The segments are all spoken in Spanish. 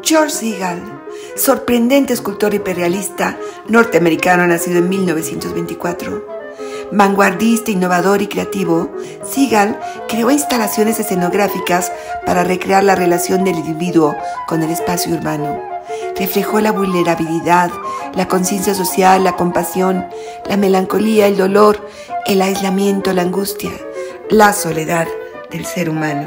George Segal, sorprendente escultor hiperrealista norteamericano nacido en 1924. Vanguardista, innovador y creativo, Segal creó instalaciones escenográficas para recrear la relación del individuo con el espacio urbano. Reflejó la vulnerabilidad, la conciencia social, la compasión, la melancolía, el dolor, el aislamiento, la angustia, la soledad del ser humano.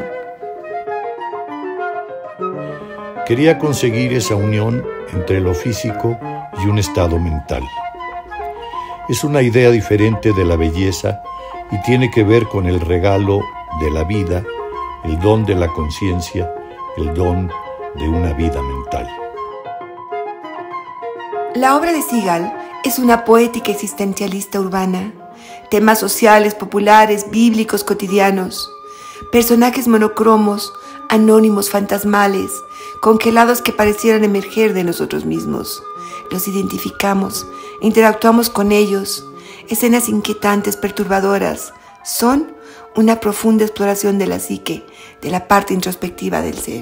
Quería conseguir esa unión entre lo físico y un estado mental. Es una idea diferente de la belleza y tiene que ver con el regalo de la vida, el don de la conciencia, el don de una vida mental. La obra de Segal es una poética existencialista urbana, temas sociales, populares, bíblicos, cotidianos, personajes monocromos, anónimos, fantasmales, congelados que parecieran emerger de nosotros mismos. Los identificamos, interactuamos con ellos. Escenas inquietantes, perturbadoras, son una profunda exploración de la psique, de la parte introspectiva del ser.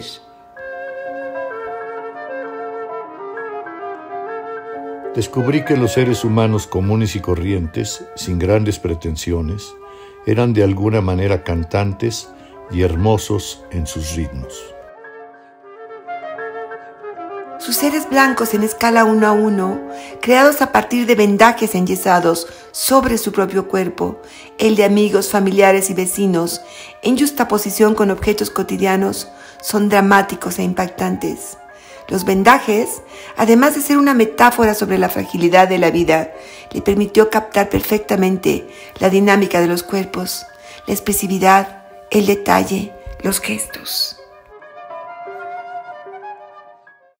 Descubrí que los seres humanos comunes y corrientes, sin grandes pretensiones, eran de alguna manera cantantes y hermosos en sus ritmos. Sus seres blancos en escala 1 a 1, creados a partir de vendajes enyesados sobre su propio cuerpo, el de amigos, familiares y vecinos, en justaposición con objetos cotidianos, son dramáticos e impactantes. Los vendajes, además de ser una metáfora sobre la fragilidad de la vida, le permitió captar perfectamente la dinámica de los cuerpos, la expresividad, el detalle, los gestos.